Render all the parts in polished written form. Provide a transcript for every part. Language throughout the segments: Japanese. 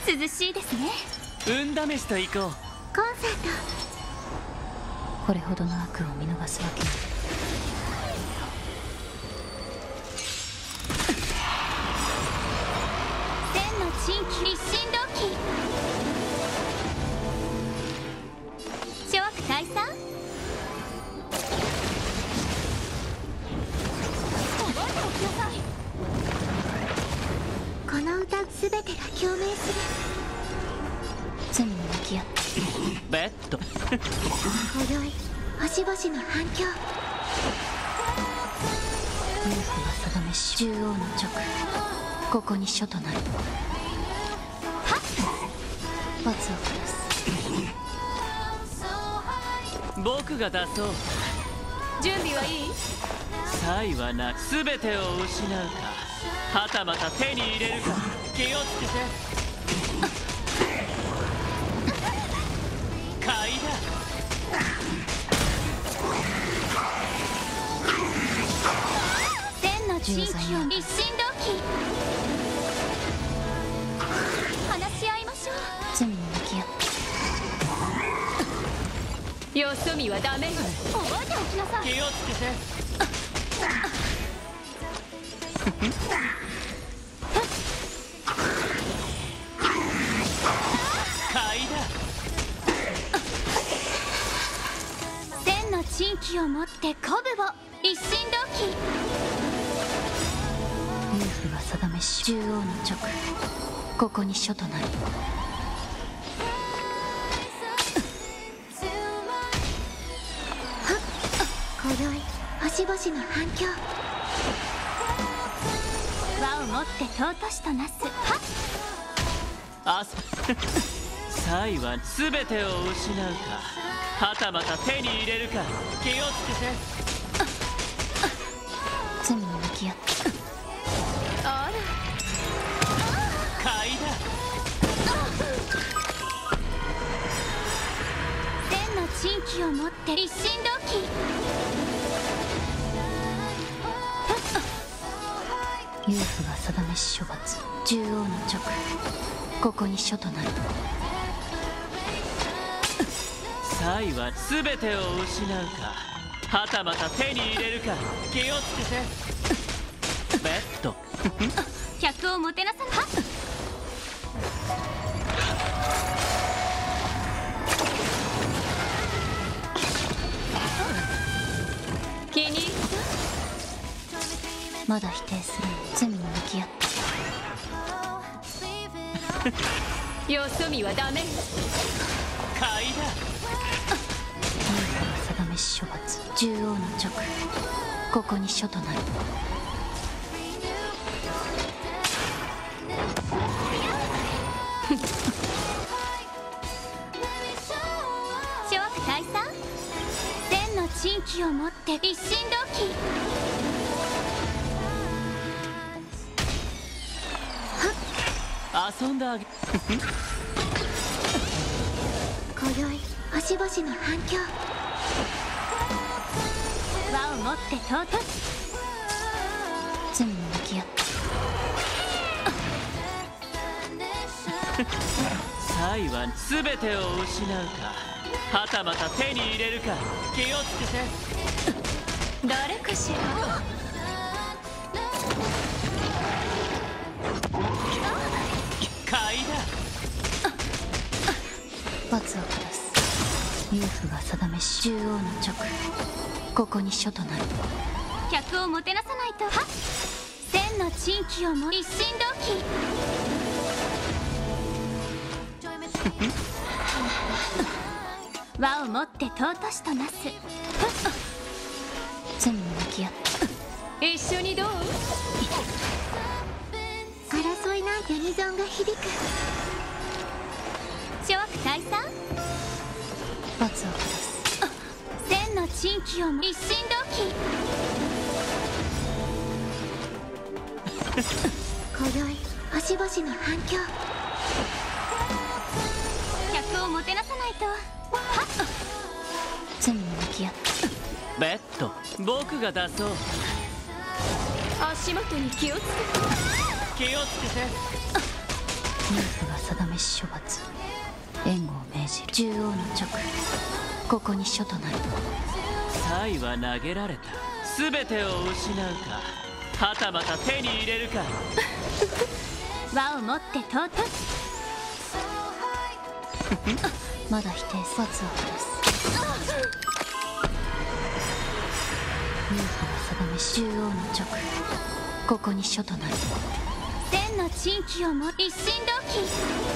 涼しいですね。 運試しと行こう。 コンサート。 これほどの悪を見逃すわけに。 天の珍奇一心同期。諸悪退散。覚えておきなさい。この歌すべてが共鳴する。 罪に向き合ってベッド今宵星々の反響。 冥府が定めし獣王の直ここに書となる。罰を下す。 僕が出そう。 準備はいい？ 差異はない。全てを失うか、はたまた手に入れるか。気をつけて。買いだ。 天の珍奇を一心同期。話し合いましょう。 罪に向き合ってよそ見はダメよ。覚えておきなさい。 気をつけて。買いだ。 天の珍奇を持って鼓舞を一心同期。 冥府が定めし獣王の直ここに書となる。 今宵星々の反響。和をもって尊しとなす。 あ差異は全てを失うか、はたまた手に入れるか。気をつけて。 罪に向き合ってあら。 買いだ。 天の珍奇を持って一心同期。 冥府が定めし処罰獣王の直ここに書となる。 差異は全てを失うか、はたまた手に入れるか。気をつけて。ベッド客をもてなさな。気に入った。 まだ否定する。罪に向き合ってよそ見はダメ。 買いだ。 冥府が定めし処罰獣王の直ここに書となる。 諸悪退散。天の珍奇を持って一心同期。 遊んであげ今宵星々の反響。和をもって尊し。 罪に向き合って差異は全てを失うか、はたまた手に入れるか。気をつけて。 誰かしら。 買いだ。 罰を下す。冥府が定めし獣王の直ここに書となる。 客をもてなさないと。天の珍奇をも一心同期。和をもって尊しとなす。 罪に向き合って一緒にどう？争いないユニゾンが響く。諸悪退散。 罰を下す。 天の珍奇を一心同期。今宵星々の反響。客をもてなさないと。 罪に向き合ってベッド僕が出そう。 足元に気をつけて。 気をつけて。 冥府が定めし処罰、援護を命じる。獣王の直、ここに書となる。 サイは投げられた。全てを失うか、はたまた手に入れるか。 輪を持って尊す。 まだ否定、罰を下す。冥府が定めし獣王の直、ここに書となる。 千の珍奇をも一心同期。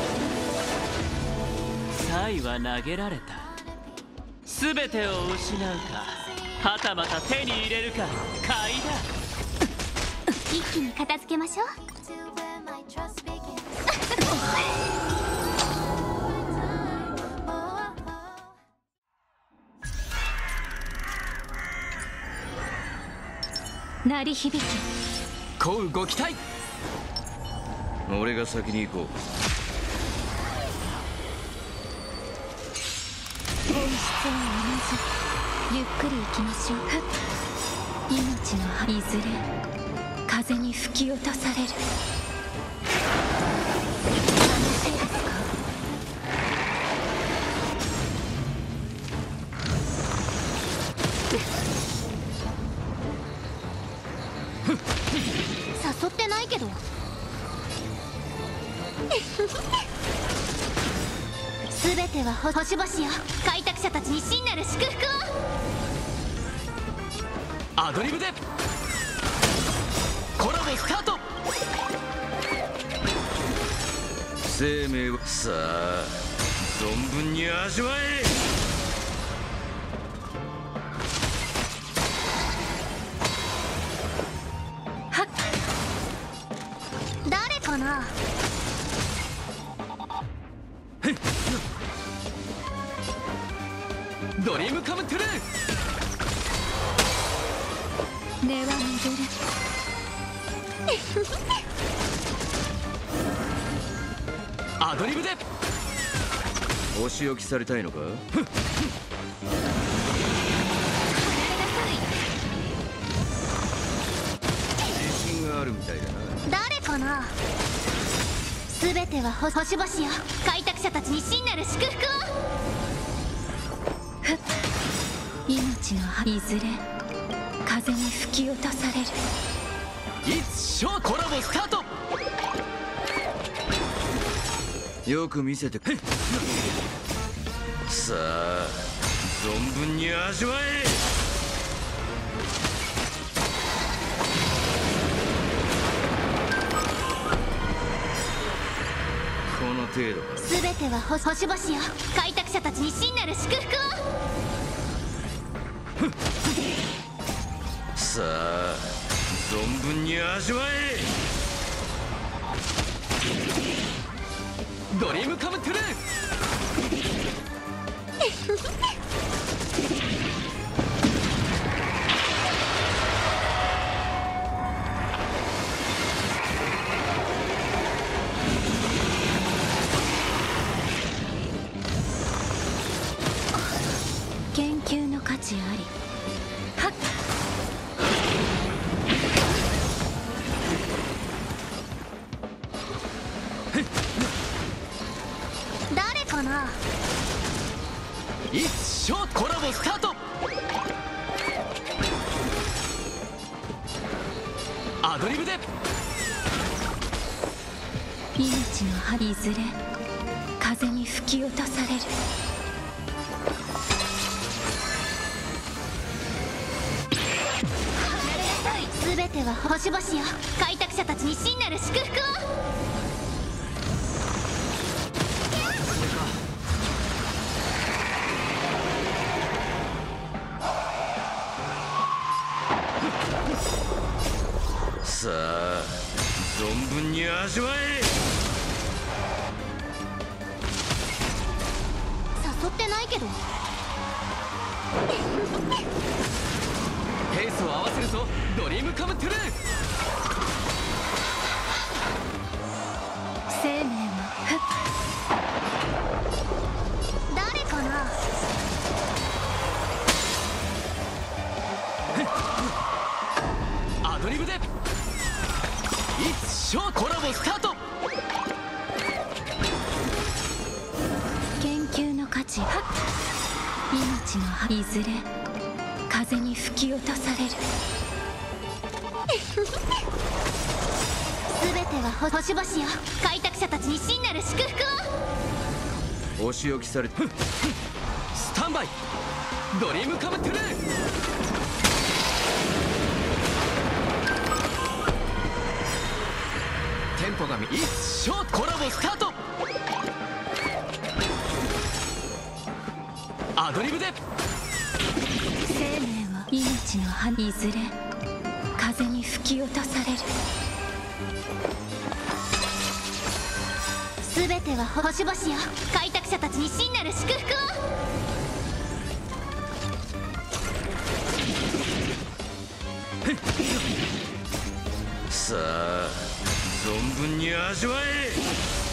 サイは投げられた。全てを失うか、はたまた手に入れるか。買いだ。 一気に片付けましょう。鳴り響き。 降雨ご期待。俺が先に行こう。 本質は同じ。ゆっくり行きましょう。命の葉いずれ風に吹き落とされる。楽しいですか？ 誘ってないけど。全ては星々よ。開拓者たちに真なる祝福を。 アドリブでコラボスタート。生命をさあ存分に味わえ。 はっ、誰かな。 ドリームカムトゥルー。 根は巡る。 アドリブでお仕置きされたいのか。自信があるみたいだな。 誰かな。全ては星々よ。開拓者たちに真なる祝福を。 命の葉いずれ風に吹き落とされる。 いつショーコラボスタート。よく見せてさあ存分に味わえ。この程度か。 全ては星々よ。開拓者たちに真なる祝福を。 さあ存分に味わえ。ドリームカムトゥルー。 研究の価値あり。はっ、 誰かな。 いつショーコラボスタート。アドリブで命の葉いずれ風に吹き落とされる。 全ては星々よ。開拓者たちに真なる祝福を。 さあ存分に味わえ。 誘ってないけど。 ペースを合わせるぞ。ドリームカムトゥルー。 生命は誰かな。 アドリブでいつショーコラボスタート。 命のいずれ風に吹き落とされる。 全ては星々よ、開拓者たちに真なる祝福を。 お仕置きされてスタンバイドリームカムトゥルー。テンポがいいショートコラボスタート。アドリブで生命は命の葉いずれ風に吹き落とされる。 全ては星々よ、開拓者たちに真なる祝福を。 さあ存分に味わえ。